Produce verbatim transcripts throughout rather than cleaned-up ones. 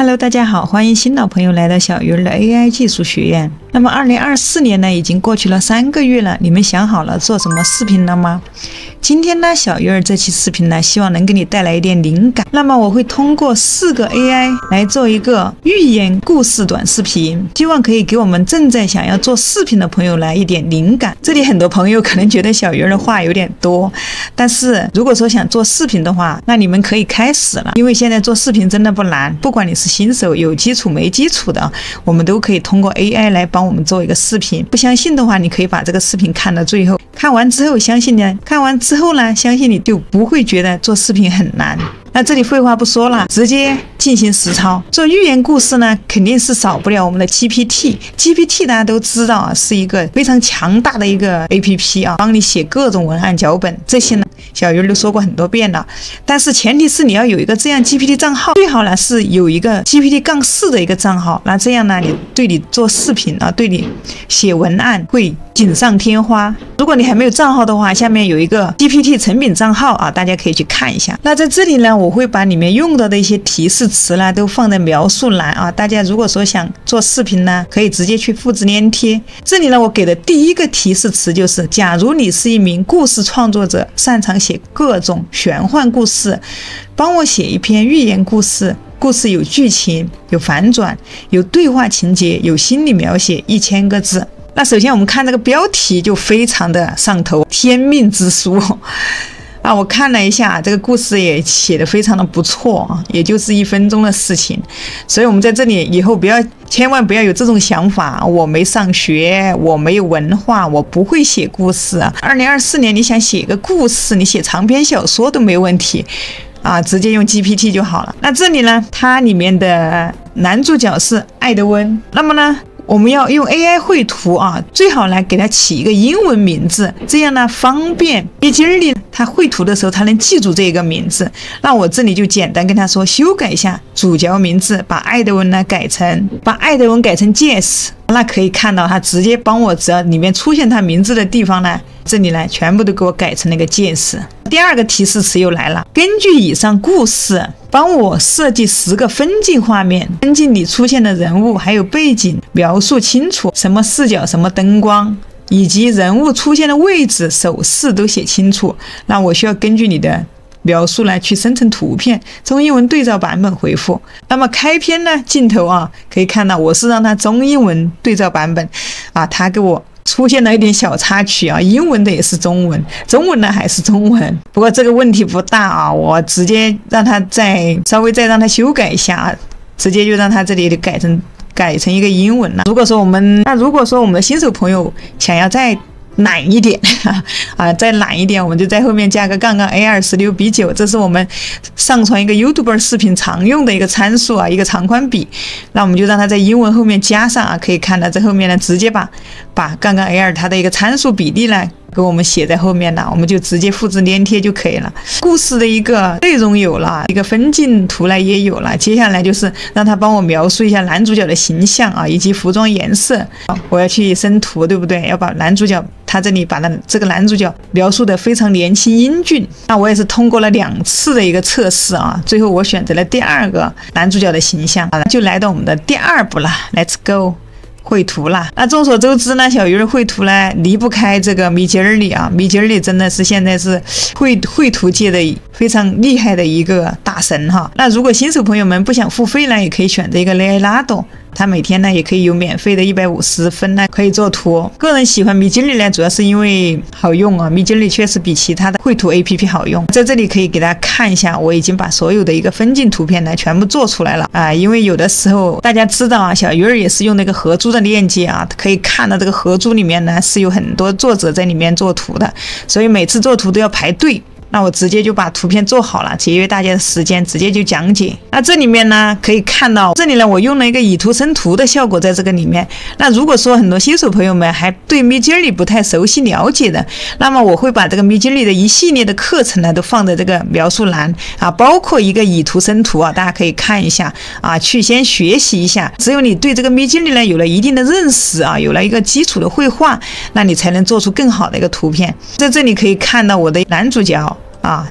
Hello， 大家好，欢迎新老朋友来到小鱼儿的 A I 技术学院。那么二零二四年呢，已经过去了三个月了，你们想好了做什么视频了吗？今天呢，小鱼儿这期视频呢，希望能给你带来一点灵感。那么我会通过四个 A I 来做一个寓言故事短视频，希望可以给我们正在想要做视频的朋友来一点灵感。这里很多朋友可能觉得小鱼儿的话有点多，但是如果说想做视频的话，那你们可以开始了，因为现在做视频真的不难，不管你是新手、有基础、没基础的，我们都可以通过 A I 来帮我们做一个视频。不相信的话，你可以把这个视频看到最后，看完之后，相信呢，看完之后呢，相信你就不会觉得做视频很难。那这里废话不说了，直接进行实操。做寓言故事呢，肯定是少不了我们的 G P T。G P T 大家都知道啊，是一个非常强大的一个 A P P 啊，帮你写各种文案脚本，这些呢，小鱼都说过很多遍了。但是前提是你要有一个这样 G P T 账号，最好呢是有一个 G P T 杠四的一个账号。那这样呢，你对你做视频啊，对你写文案会锦上添花。如果你还没有账号的话，下面有一个 G P T 成品账号啊，大家可以去看一下。那在这里呢，我会把里面用到的一些提示词呢，都放在描述栏啊。大家如果说想做视频呢，可以直接去复制粘贴。这里呢，我给的第一个提示词就是：假如你是一名故事创作者，擅长写各种玄幻故事，帮我写一篇寓言故事。故事有剧情，有反转，有对话情节，有心理描写，一千个字。那首先我们看这个标题就非常的上头，天命之书啊，我看了一下，这个故事也写得非常的不错啊，也就是一分钟的事情。所以我们在这里以后不要，千万不要有这种想法，我没上学，我没有文化，我不会写故事啊。二零二四年你想写一个故事，你写长篇小说都没问题啊，直接用 G P T 就好了。那这里呢，它里面的男主角是艾德温，那么呢，我们要用 A I 绘图啊，最好来给它起一个英文名字，这样呢方便米吉尔里他绘图的时候他能记住这个名字。那我这里就简单跟他说修改一下主角名字，把艾德温呢改成把艾德温改成 Jess。那可以看到他直接帮我，只要里面出现他名字的地方呢，这里呢全部都给我改成那个 Jess。第二个提示词又来了，根据以上故事帮我设计十个分镜画面，分镜里出现的人物还有背景描述清楚，什么视角，什么灯光，以及人物出现的位置、手势都写清楚。那我需要根据你的描述来去生成图片，中英文对照版本回复。那么开篇呢，镜头啊，可以看到我是让它中英文对照版本啊，它给我出现了一点小插曲啊，英文的也是中文，中文呢还是中文。不过这个问题不大啊，我直接让它再稍微再让它修改一下，直接就让它这里改成改成一个英文了。如果说我们那如果说我们的新手朋友想要再懒一点啊，再懒一点，我们就在后面加个杠杠 A 二十六比九，这是我们上传一个 YouTuber 视频常用的一个参数啊，一个长宽比。那我们就让它在英文后面加上啊，可以看到这后面呢，直接把把杠杠 A 二 它的一个参数比例呢给我们写在后面了，我们就直接复制粘贴就可以了。故事的一个内容有了，一个分镜图呢也有了，接下来就是让他帮我描述一下男主角的形象啊，以及服装颜色。我要去生图，对不对？要把男主角他这里把他这个男主角描述的非常年轻英俊。那我也是通过了两次的一个测试啊，最后我选择了第二个男主角的形象，就来到我们的第二步了 ，Let's go。绘图啦，那众所周知呢，小鱼儿绘图呢离不开这个米吉尔里啊，米吉尔里真的是现在是绘绘图界的非常厉害的一个大神哈。那如果新手朋友们不想付费呢，也可以选择一个雷埃拉多，他每天呢也可以有免费的一百五十分呢可以做图。个人喜欢米吉尔里呢，主要是因为好用啊，米吉尔里确实比其他的绘图 A P P 好用。在这里可以给大家看一下，我已经把所有的一个分镜图片呢全部做出来了啊，因为有的时候大家知道啊，小鱼儿也是用那个合租的链接啊，可以看到这个合租里面呢是有很多作者在里面做图的，所以每次做图都要排队。那我直接就把图片做好了，节约大家的时间，直接就讲解。那这里面呢，可以看到这里呢，我用了一个以图生图的效果在这个里面。那如果说很多新手朋友们还对 Midjourney 不太熟悉了解的，那么我会把这个 Midjourney 的一系列的课程呢，都放在这个描述栏啊，包括一个以图生图啊，大家可以看一下啊，去先学习一下。只有你对这个 Midjourney 呢有了一定的认识啊，有了一个基础的绘画，那你才能做出更好的一个图片。在这里可以看到我的男主角啊，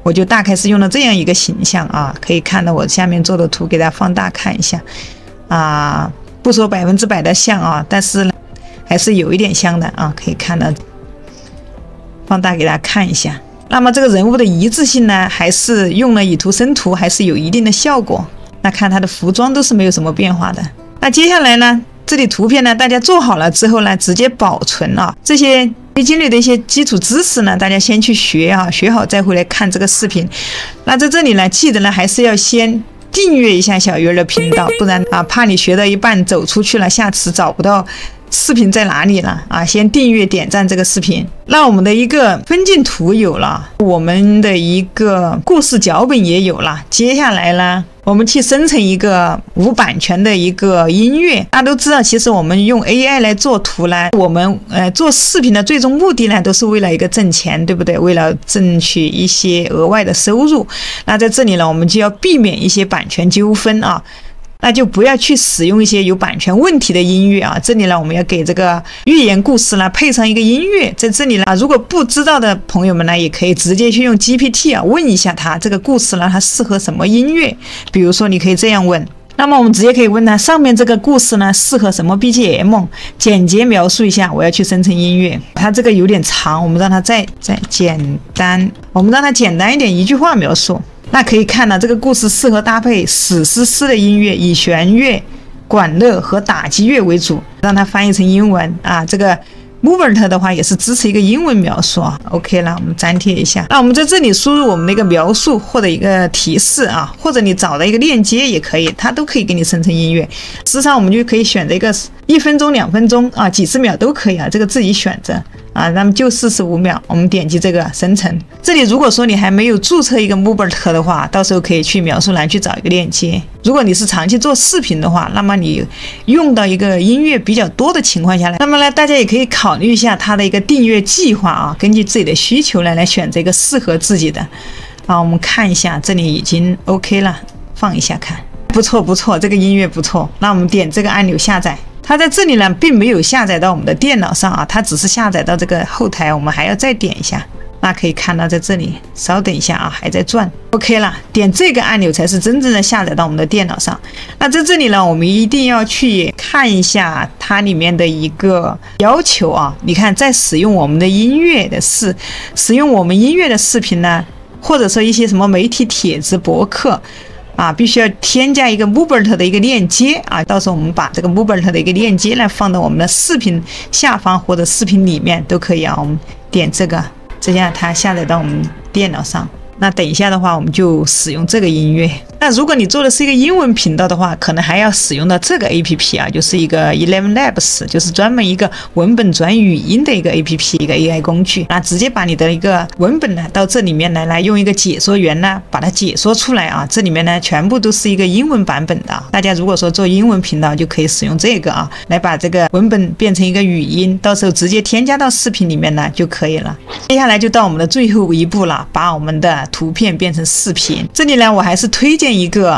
我就大概是用了这样一个形象啊，可以看到我下面做的图，给大家放大看一下啊，不说百分之百的像啊，但是还是有一点像的啊，可以看到，放大给大家看一下。那么这个人物的一致性呢，还是用了以图生图，还是有一定的效果。那看他的服装都是没有什么变化的。那接下来呢，这里图片呢，大家做好了之后呢，直接保存啊。这些微经理的一些基础知识呢，大家先去学啊，学好再回来看这个视频。那在这里呢，记得呢，还是要先订阅一下小鱼儿的频道，不然啊，怕你学到一半走出去了，下次找不到视频在哪里了啊？先订阅点赞这个视频。那我们的一个分镜图有了，我们的一个故事脚本也有了。接下来呢，我们去生成一个无版权的一个音乐。大家都知道，其实我们用 A I 来做图呢，我们呃做视频的最终目的呢，都是为了一个挣钱，对不对？为了挣取一些额外的收入。那在这里呢，我们就要避免一些版权纠纷啊。那就不要去使用一些有版权问题的音乐啊！这里呢，我们要给这个寓言故事呢配上一个音乐。在这里呢，如果不知道的朋友们呢，也可以直接去用 G P T 啊问一下它这个故事呢，它适合什么音乐？比如说，你可以这样问。那么我们直接可以问它，上面这个故事呢适合什么 B G M？ 简洁描述一下，我要去生成音乐。它这个有点长，我们让它再再简单，我们让它简单一点，一句话描述。那可以看到，这个故事适合搭配史诗式的音乐，以弦乐、管乐和打击乐为主，让它翻译成英文啊。这个 Movert 的话也是支持一个英文描述啊。OK 了，我们粘贴一下。那我们在这里输入我们的一个描述或者一个提示啊，或者你找到一个链接也可以，它都可以给你生成音乐。实际上我们就可以选择一个一分钟、两分钟啊，几十秒都可以啊，这个自己选择。啊，那么就四十五秒，我们点击这个生成。这里如果说你还没有注册一个 Movert 的话，到时候可以去描述栏去找一个链接。如果你是长期做视频的话，那么你用到一个音乐比较多的情况下来，那么呢，大家也可以考虑一下它的一个订阅计划啊，根据自己的需求来来选择一个适合自己的。啊，我们看一下，这里已经 OK 了，放一下看，不错不错，这个音乐不错。那我们点这个按钮下载。它在这里呢，并没有下载到我们的电脑上啊，它只是下载到这个后台，我们还要再点一下。那可以看到在这里，稍等一下啊，还在转。OK 了，点这个按钮才是真正的下载到我们的电脑上。那在这里呢，我们一定要去看一下它里面的一个要求啊。你看，在使用我们的音乐的视，使用我们音乐的视频呢，或者说一些什么媒体帖子、博客。啊，必须要添加一个 Movert 的一个链接啊，到时候我们把这个 Movert 的一个链接呢放到我们的视频下方或者视频里面都可以啊。我们点这个，这样它下载到我们电脑上。那等一下的话，我们就使用这个音乐。那如果你做的是一个英文频道的话，可能还要使用到这个 A P P 啊，就是一个 Eleven Labs， 就是专门一个文本转语音的一个 A P P， 一个 A I 工具。那直接把你的一个文本呢到这里面来，来用一个解说员呢把它解说出来啊。这里面呢全部都是一个英文版本的。大家如果说做英文频道，就可以使用这个啊，来把这个文本变成一个语音，到时候直接添加到视频里面呢就可以了。接下来就到我们的最后一步了，把我们的图片变成视频。这里呢，我还是推荐一个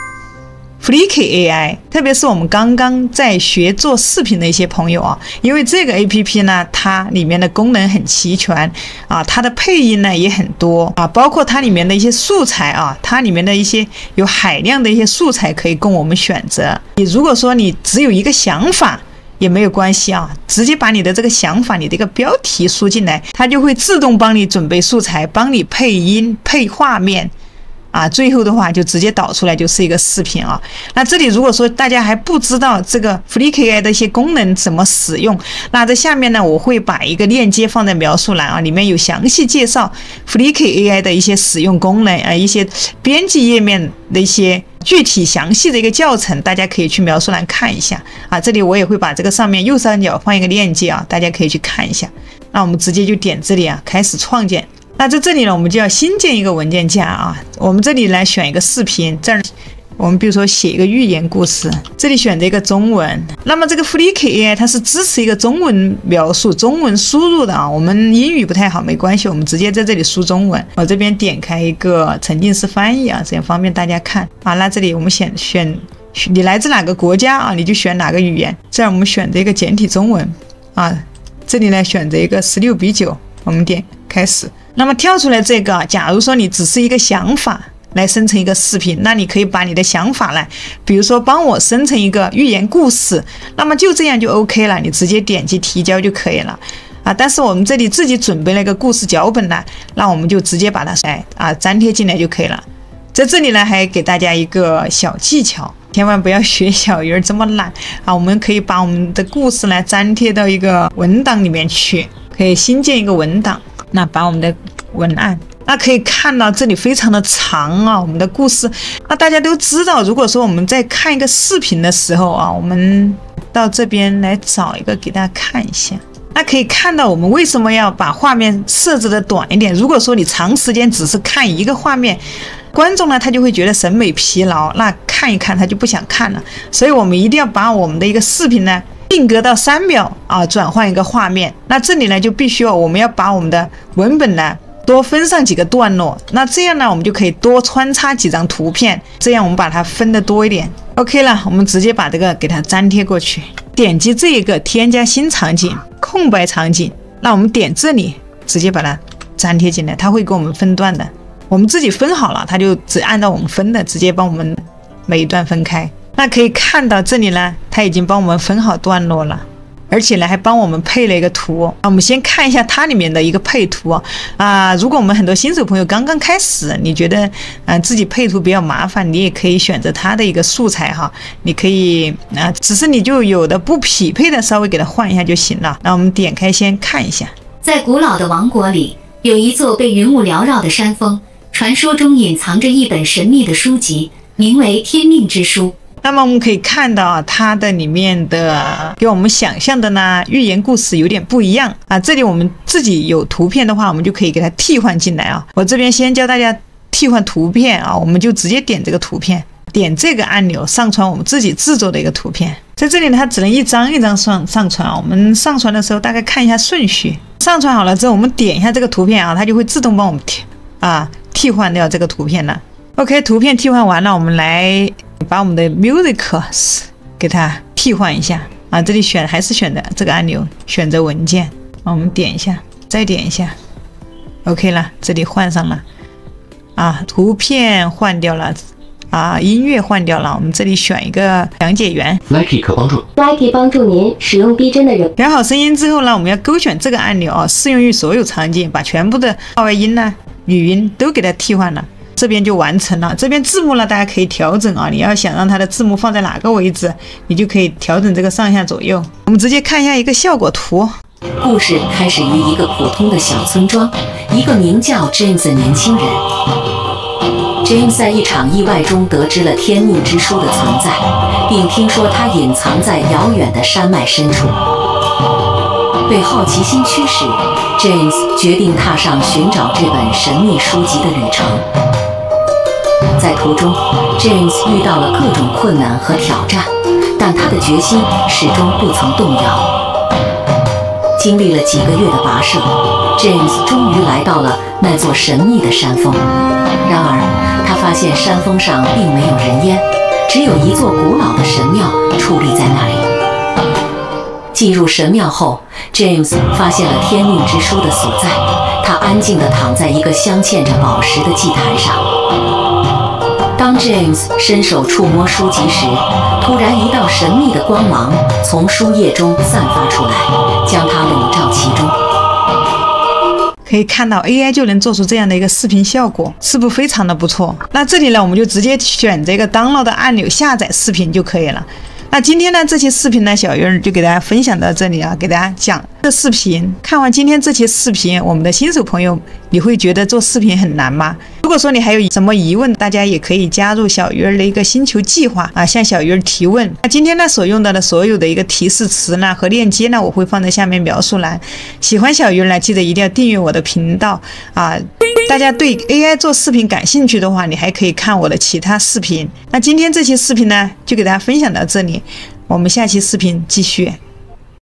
Flickr A I， 特别是我们刚刚在学做视频的一些朋友啊，因为这个 A P P 呢，它里面的功能很齐全啊，它的配音呢也很多啊，包括它里面的一些素材啊，它里面的一些有海量的一些素材可以供我们选择。你如果说你只有一个想法，也没有关系啊，直接把你的这个想法、你的一个标题输进来，它就会自动帮你准备素材，帮你配音、配画面，啊，最后的话就直接导出来就是一个视频啊。那这里如果说大家还不知道这个 Flickr A I 的一些功能怎么使用，那在下面呢，我会把一个链接放在描述栏啊，里面有详细介绍 Flickr A I 的一些使用功能啊，一些编辑页面的一些具体详细的一个教程，大家可以去描述栏看一下啊。这里我也会把这个上面右上角放一个链接啊，大家可以去看一下。那我们直接就点这里啊，开始创建。那在这里呢，我们就要新建一个文件夹啊。我们这里来选一个视频，这儿我们比如说写一个寓言故事，这里选择一个中文。那么这个 Flickr A I 它是支持一个中文描述、中文输入的啊。我们英语不太好，没关系，我们直接在这里输中文。我这边点开一个沉浸式翻译啊，这样方便大家看啊。那这里我们选选你来自哪个国家啊，你就选哪个语言。这样我们选择一个简体中文啊，这里呢选择一个十六比九，我们点开始。那么跳出来这个，假如说你只是一个想法来生成一个视频，那你可以把你的想法来，比如说帮我生成一个寓言故事，那么就这样就 OK 了，你直接点击提交就可以了啊。但是我们这里自己准备了一个故事脚本呢，那我们就直接把它哎啊粘贴进来就可以了。在这里呢，还给大家一个小技巧，千万不要学小鱼儿这么懒啊！我们可以把我们的故事呢粘贴到一个文档里面去，可以新建一个文档，那把我们的文案。那可以看到这里非常的长啊，我们的故事。那大家都知道，如果说我们在看一个视频的时候啊，我们到这边来找一个给大家看一下。那可以看到我们为什么要把画面设置的短一点。如果说你长时间只是看一个画面，观众呢他就会觉得审美疲劳，那看一看他就不想看了。所以我们一定要把我们的一个视频呢定格到三秒啊，转换一个画面。那这里呢就必须要我们要把我们的文本呢多分上几个段落，那这样呢我们就可以多穿插几张图片，这样我们把它分得多一点。 OK 了，我们直接把这个给它粘贴过去，点击这一个添加新场景空白场景，那我们点这里直接把它粘贴进来，它会给我们分段的，我们自己分好了，它就只按照我们分的直接帮我们每一段分开。那可以看到这里呢它已经帮我们分好段落了，而且呢还帮我们配了一个图。我们先看一下它里面的一个配图啊、呃、如果我们很多新手朋友刚刚开始，你觉得呃自己配图比较麻烦，你也可以选择它的一个素材哈，你可以啊、呃，只是你就有的不匹配的稍微给它换一下就行了。那我们点开先看一下。 在古老的王国里，有一座被云雾缭绕的山峰，传说中隐藏着一本神秘的书籍，名为《天命之书》。 那么我们可以看到啊，它的里面的跟我们想象的呢寓言故事有点不一样啊。这里我们自己有图片的话，我们就可以给它替换进来啊。我这边先教大家替换图片啊，我们就直接点这个图片，点这个按钮上传我们自己制作的一个图片。在这里呢，它只能一张一张上上传啊。我们上传的时候大概看一下顺序，上传好了之后，我们点一下这个图片啊，它就会自动帮我们替啊替换掉这个图片了。OK， 图片替换完了，我们来把我们的 music 给它替换一下啊，这里选还是选的这个按钮，选择文件，我们点一下，再点一下 ，OK 了，这里换上了啊，图片换掉了啊，音乐换掉了，我们这里选一个讲解员 Nike 可帮助 Nike 帮助您使用逼真的人。 选好声音之后呢，我们要勾选这个按钮啊，适用于所有场景，把全部的话外音呢、语音都给它替换了。这边就完成了。这边字幕呢，大家可以调整啊，你要想让它的字幕放在哪个位置，你就可以调整这个上下左右。我们直接看一下一个效果图。 故事开始于一个普通的小村庄，一个名叫 James 的年轻人。James 在一场意外中得知了天命之书的存在，并听说它隐藏在遥远的山脉深处。被好奇心驱使 ，James 决定踏上寻找这本神秘书籍的旅程。在途中 ，James 遇到了各种困难和挑战，但他的决心始终不曾动摇。经历了几个月的跋涉 ，James 终于来到了那座神秘的山峰。然而，他发现山峰上并没有人烟，只有一座古老的神庙矗立在那里。进入神庙后 ，James 发现了天命之书的所在。他安静地躺在一个镶嵌着宝石的祭坛上。当 James 伸手触摸书籍时，突然一道神秘的光芒从书页中散发出来，将它笼罩其中。 可以看到 A I 就能做出这样的一个视频效果，是不是非常的不错？那这里呢，我们就直接选这个 download 的按钮，下载视频就可以了。那今天呢，这期视频呢，小鱼儿就给大家分享到这里啊，给大家讲这视频。看完今天这期视频，我们的新手朋友，你会觉得做视频很难吗？如果说你还有什么疑问，大家也可以加入小鱼儿的一个星球计划啊，向小鱼儿提问。那今天呢，所用到的所有的一个提示词呢和链接呢，我会放在下面描述栏。喜欢小鱼儿呢，记得一定要订阅我的频道啊。大家对 A I 做视频感兴趣的话，你还可以看我的其他视频。那今天这期视频呢，就给大家分享到这里，我们下期视频继续。